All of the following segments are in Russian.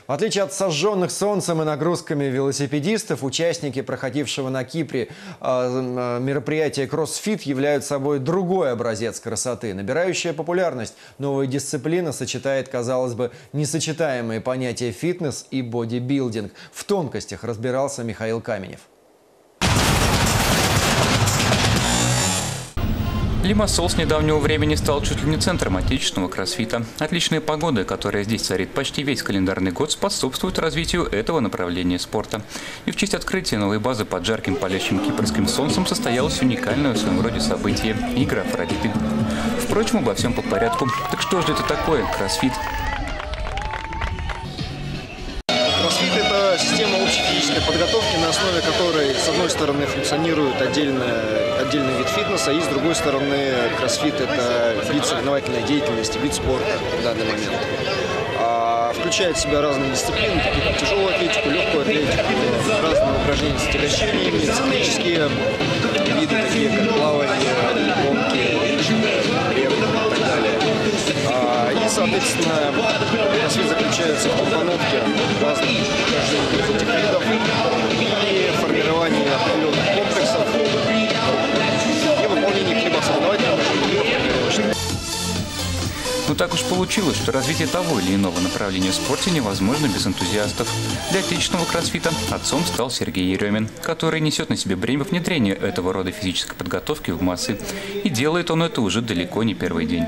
В отличие от сожженных солнцем и нагрузками велосипедистов, участники проходившего на Кипре мероприятия «Кроссфит» являются собой другой образец красоты. Набирающая популярность новая дисциплина сочетает, казалось бы, несочетаемые понятия фитнес и бодибилдинг. В тонкостях разбирался Михаил Каменев. Лимассол с недавнего времени стал чуть ли не центром отечественного кроссфита. Отличная погода, которая здесь царит почти весь календарный год, способствует развитию этого направления спорта. И в честь открытия новой базы под жарким палящим кипрским солнцем состоялось уникальное в своем роде событие – игра Афродиты. Впрочем, обо всем по порядку. Так что же это такое кроссфит? Кроссфит – это система общей физической подготовки, на основе которой, с одной стороны, функционирует отдельный вид фитнеса, и с другой стороны, кроссфит – это вид соревновательной деятельности, вид спорта в данный момент. Включает в себя разные дисциплины, такие как тяжелую атлетику, легкую атлетику, разные упражнения с отягощениями, циклические виды, такие как плавание, гонки, бег и так далее. И, соответственно, кроссфит заключается в компоновке разных упражнений из этих видов и формировании определенных комплексов и выполнении либо соревновательных, либо тренировочных. Но так уж получилось, что развитие того или иного направления в спорте невозможно без энтузиастов. Для отечественного кроссфита отцом стал Сергей Еремин, который несет на себе бремя внедрения этого рода физической подготовки в массы. И делает он это уже далеко не первый день.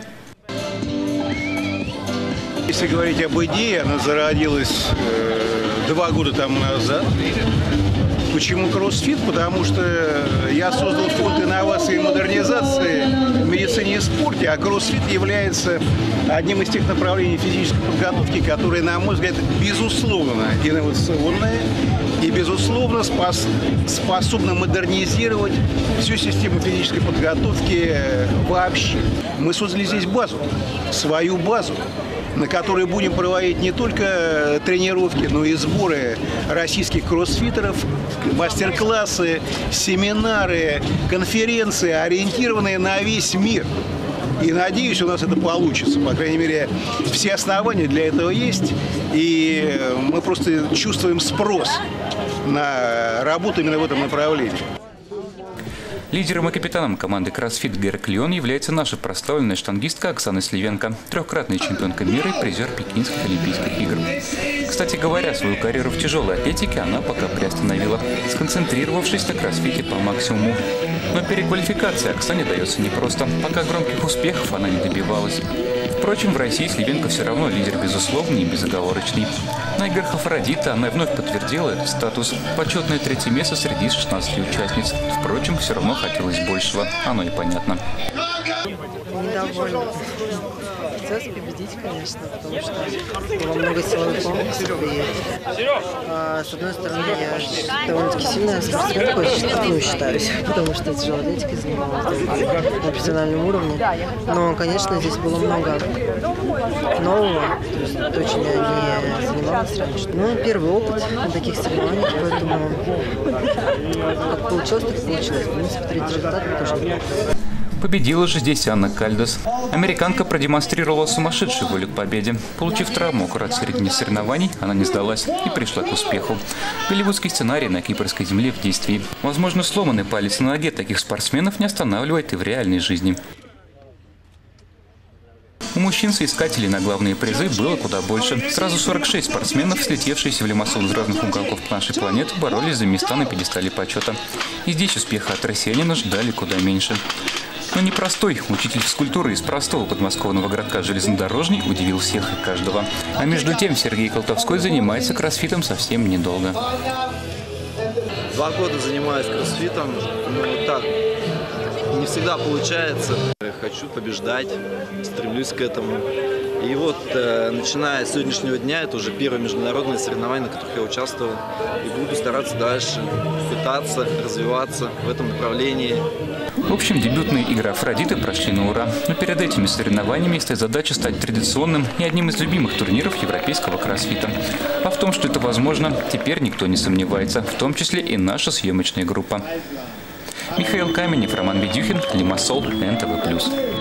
Если говорить об идее, она зародилась 2 года тому назад. Почему кроссфит? Потому что я создал фонд инновации и модернизации в медицине и спорте, а кроссфит является одним из тех направлений физической подготовки, которые, на мой взгляд, безусловно инновационные и, безусловно, способны модернизировать всю систему физической подготовки вообще. Мы создали здесь базу, свою базу, на которой будем проводить не только тренировки, но и сборы российских кроссфитеров, мастер-классы, семинары, конференции, ориентированные на весь мир. И надеюсь, у нас это получится. По крайней мере, все основания для этого есть. И мы просто чувствуем спрос на работу именно в этом направлении. Лидером и капитаном команды «Кроссфит» Гераклион является наша прославленная штангистка Оксана Сливенко, трехкратная чемпионка мира и призер Пекинских Олимпийских игр. Кстати говоря, свою карьеру в тяжелой атлетике она пока приостановила, сконцентрировавшись на кроссфите по максимуму. Но переквалификация Оксане дается непросто, пока громких успехов она не добивалась. Впрочем, в России Сливенко все равно лидер безусловный и безоговорочный. На играх Афродита она вновь подтвердила этот статус. Почетное 3-е место среди 16 участниц. Впрочем, все равно хотелось большего. Оно и понятно. Недовольна. Хотелось победить, конечно, потому что было много силовых комплексов. И, с одной стороны, я довольно-таки сильная спортсменка, считаюсь, потому что тяжелой атлетикой занималась на профессиональном уровне. Но, конечно, здесь было много нового, то есть то, чем я не занималась раньше. Ну, первый опыт на таких соревнованиях, поэтому как получилось, так получилось. В принципе, третий результат мне тоже не. Победила же здесь Анна Кальдас. Американка продемонстрировала сумасшедшую волю к победе. Получив травму аккурат в середине соревнований, она не сдалась и пришла к успеху. Голливудский сценарий на кипрской земле в действии. Возможно, сломанный палец на ноге таких спортсменов не останавливает и в реальной жизни. У мужчин-соискателей на главные призы было куда больше. Сразу 46 спортсменов, слетевшиеся в Лимассол из разных уголков нашей планеты, боролись за места на пьедестале почета. И здесь успеха от россиянина ждали куда меньше. Но непростой учитель физкультуры из простого подмосковного городка Железнодорожный удивил всех и каждого. А между тем Сергей Колтовской занимается кроссфитом совсем недолго. 2 года занимаюсь кроссфитом, но так не всегда получается. Хочу побеждать, стремлюсь к этому. И вот, начиная с сегодняшнего дня, это уже первое международное соревнование, на которых я участвовал. И буду стараться дальше пытаться развиваться в этом направлении. В общем, дебютные игры Афродиты прошли на ура. Но перед этими соревнованиями стоит задача стать традиционным и одним из любимых турниров европейского кроссфита. А в том, что это возможно, теперь никто не сомневается, в том числе и наша съемочная группа. Михаил Каменев, Роман Ведюхин, Лимассол, НТВ+.